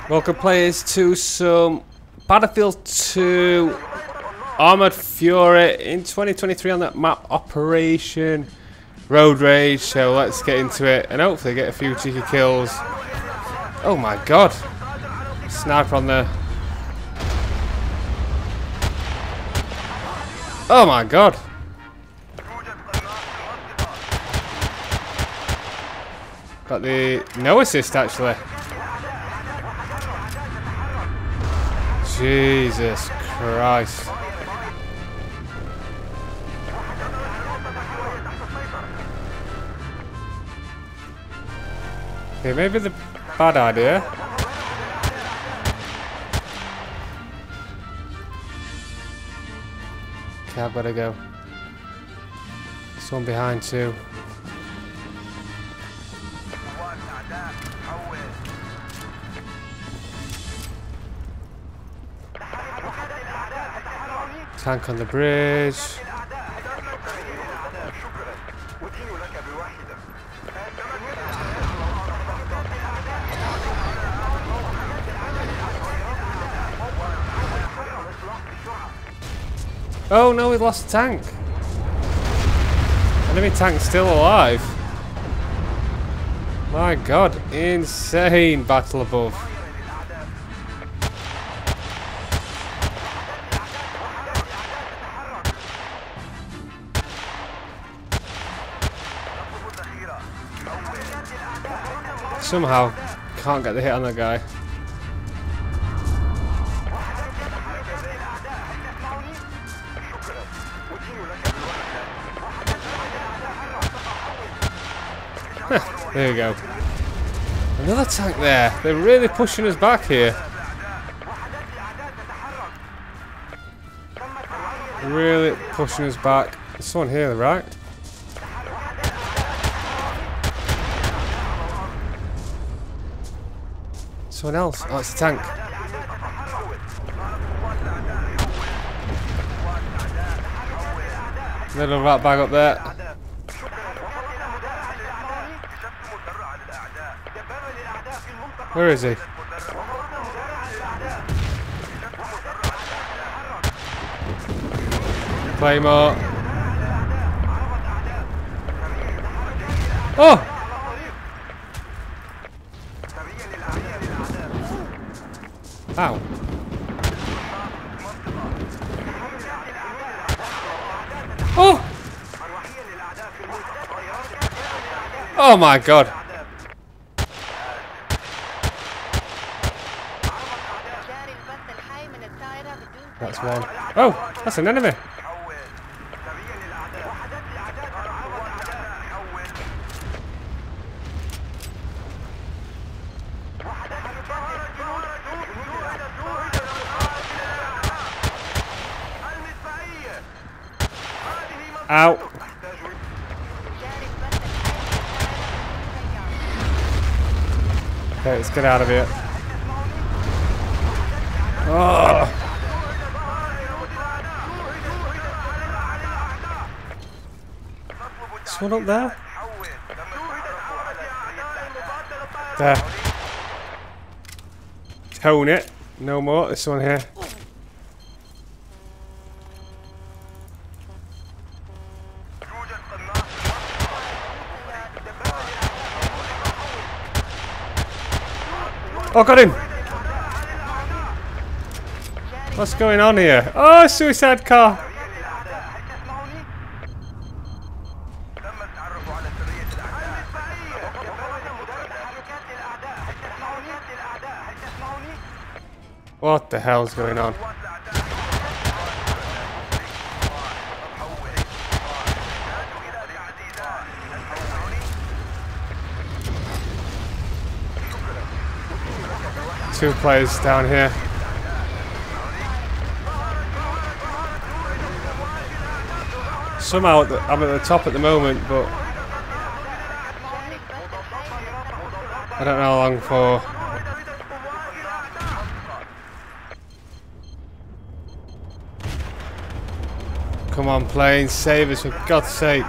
Welcome players to some Battlefield 2 Armored Fury in 2023 on that map Operation Road Rage. So let's get into it and hopefully get a few cheeky kills. Oh my god. Sniper on there. Oh my god. Got the no assist actually. Jesus Christ. Okay, maybe the bad idea. Okay, I've got to go. Someone behind too. Tank on the bridge. Oh no, we lost the tank. Enemy tank's still alive. My god, insane battle above. Somehow can't get the hit on that guy. There we go. Another tank there. They're really pushing us back here. Really pushing us back. There's someone here, right? Someone else. Oh, it's a tank. Little rat bag up there. Where is he? Claymore. Oh! Ow. Oh! Oh my god. That's one. Oh, that's an enemy. Ow. Okay, let's get out of here. Oh. This one up there? There. Tone it. No more. This one here. Oh, got him! What's going on here? Oh, suicide car! What the hell's going on? Two players down here. Somehow I'm at the top at the moment, but I don't know how long for. Come on, plane, save us for God's sake.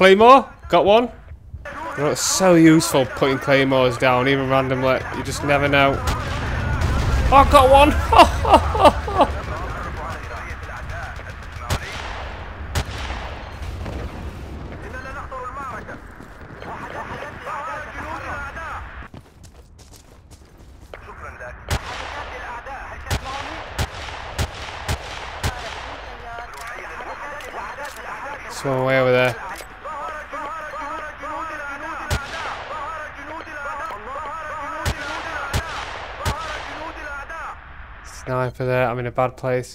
Claymore, got one. You know, it's so useful putting claymores down, even randomly. You just never know. Oh, got one! Swim away over there. Sniper there, I'm in a bad place.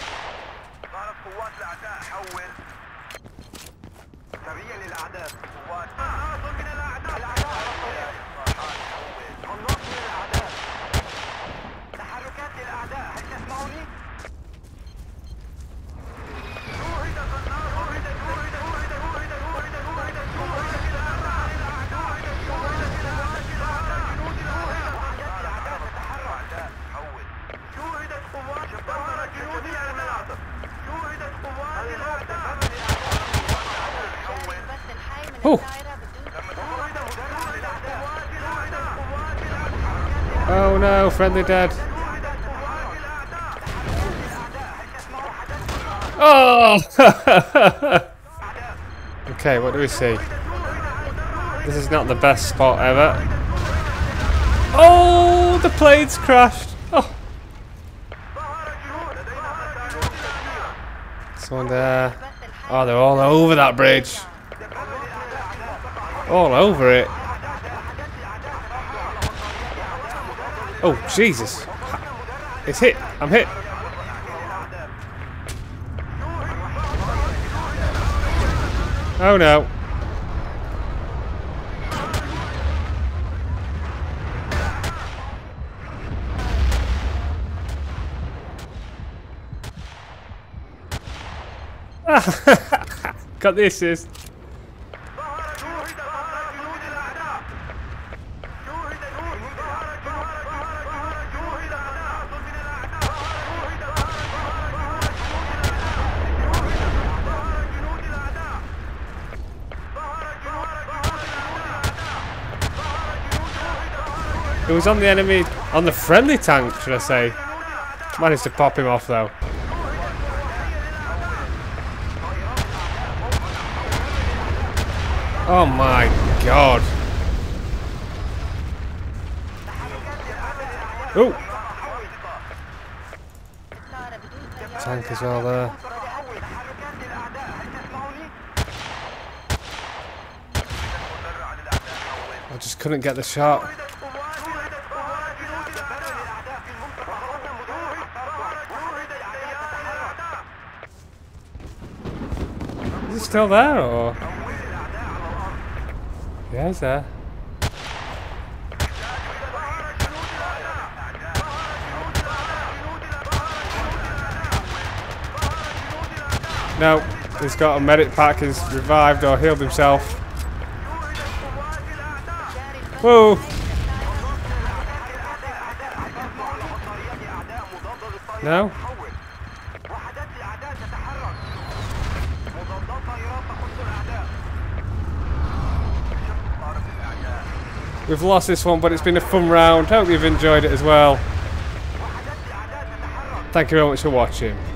Oh. Oh no, friendly dead. Oh! Okay, what do we see? This is not the best spot ever. Oh, the plane's crashed. Oh. Someone there. Oh, they're all over that bridge. All over it. Oh, Jesus. It's hit. I'm hit. Oh, no. Got the assist. It was on the enemy, on the friendly tank, should I say. Managed to pop him off though. Oh my god. Oh! Tank as well there. I just couldn't get the shot. Is he still there or? Yeah, he's there. No, he's got a medic pack, he's revived or healed himself. Whoa! No? We've lost this one, but it's been a fun round. Hope you've enjoyed it as well. Thank you very much for watching.